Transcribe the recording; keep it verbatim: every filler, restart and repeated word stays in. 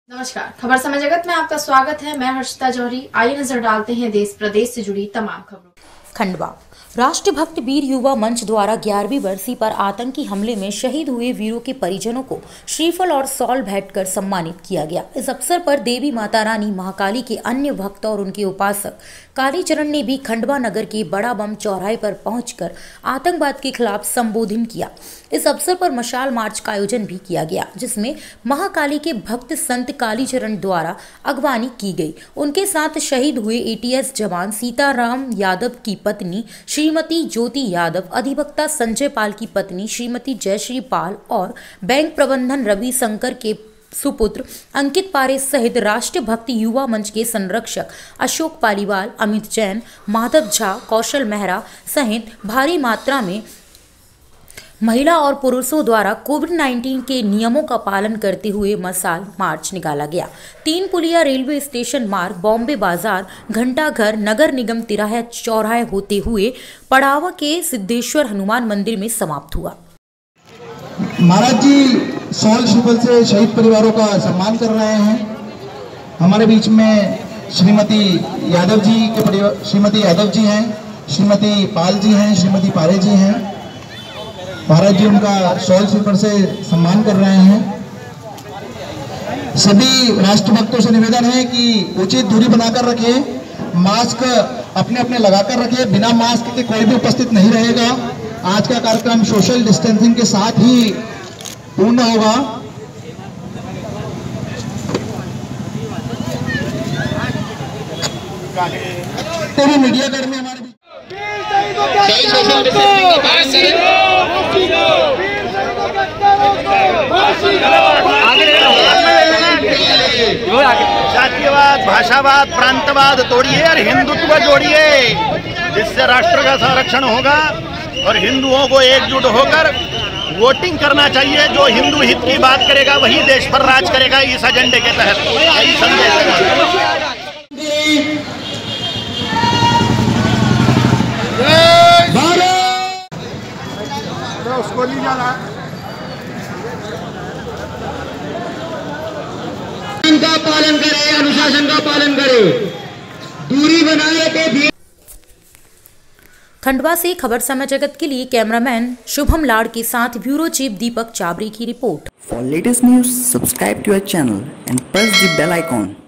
नमस्कार, खबर समय जगत में आपका स्वागत है। मैं हर्षिता जौहरी। आइए नजर डालते हैं देश प्रदेश से जुड़ी तमाम खबरों। खंडवा राष्ट्रभक्त वीर युवा मंच द्वारा ग्यारहवीं बरसी पर आतंकी हमले में शहीद हुए वीरों के परिजनों को श्रीफल और सॉल भेंट कर सम्मानित किया गया। इस अवसर पर देवी माता रानी महाकाली के अन्य भक्त और उनके उपासक कालीचरण ने भी खंडवा नगर के बड़ा बम चौराहे पर पहुंचकर आतंकवाद के खिलाफ संबोधन किया। इस अवसर पर मशाल मार्च का आयोजन भी किया गया, जिसमें महाकाली के भक्त संत कालीचरण द्वारा अगवानी की गई। उनके साथ शहीद हुए एटीएस जवान सीताराम यादव की पत्नी श्रीमती ज्योति यादव, अधिवक्ता संजय पाल की पत्नी श्रीमती जयश्री पाल और बैंक प्रबंधन रवि शंकर के सुपुत्र अंकित पारे सहित राष्ट्र भक्ति युवा मंच के संरक्षक अशोक पालीवाल, अमित जैन, माधव झा, कौशल मेहरा सहित भारी मात्रा में महिला और पुरुषों द्वारा कोविड उन्नीस के नियमों का पालन करते हुए मशाल मार्च निकाला गया। तीन पुलिया रेलवे स्टेशन मार्ग, बॉम्बे बाजार, घंटाघर, नगर निगम तिराहा चौराहे होते हुए पड़ावा के सिद्धेश्वर हनुमान मंदिर में समाप्त हुआ। महाराज जी सॉल शुगल से शहीद परिवारों का सम्मान कर रहे हैं। हमारे बीच में श्रीमती यादव जी के परिवार, श्रीमती यादव जी हैं, श्रीमती पाल जी हैं, श्रीमती पारे जी हैं। महाराज जी उनका सॉल शुगल से सम्मान कर रहे हैं। सभी राष्ट्रभक्तों से निवेदन है कि उचित दूरी बनाकर रखें, मास्क अपने अपने लगाकर रखें। बिना मास्क के कोई भी उपस्थित नहीं रहेगा। आज का कार्यक्रम सोशल डिस्टेंसिंग के साथ ही पूर्ण होगा। तेरे मीडिया कर्मी हमारे जातीयवाद, भाषावाद, प्रांतवाद तोड़िए और हिंदुत्व जोड़िए, जिससे राष्ट्र का संरक्षण होगा और हिंदुओं को एकजुट होकर वोटिंग करना चाहिए। जो हिंदू हित की बात करेगा वही देश पर राज करेगा। इस एजेंडे के तहत यही संदेश उसको नहीं जाना का पालन करें, अनुशासन का पालन करें, दूरी बनाए के भी। खंडवा से खबर समय जगत के लिए कैमरामैन शुभम लाड़ के साथ ब्यूरो चीफ दीपक चाबरी की रिपोर्ट। For latest news subscribe to our channel and press the bell icon.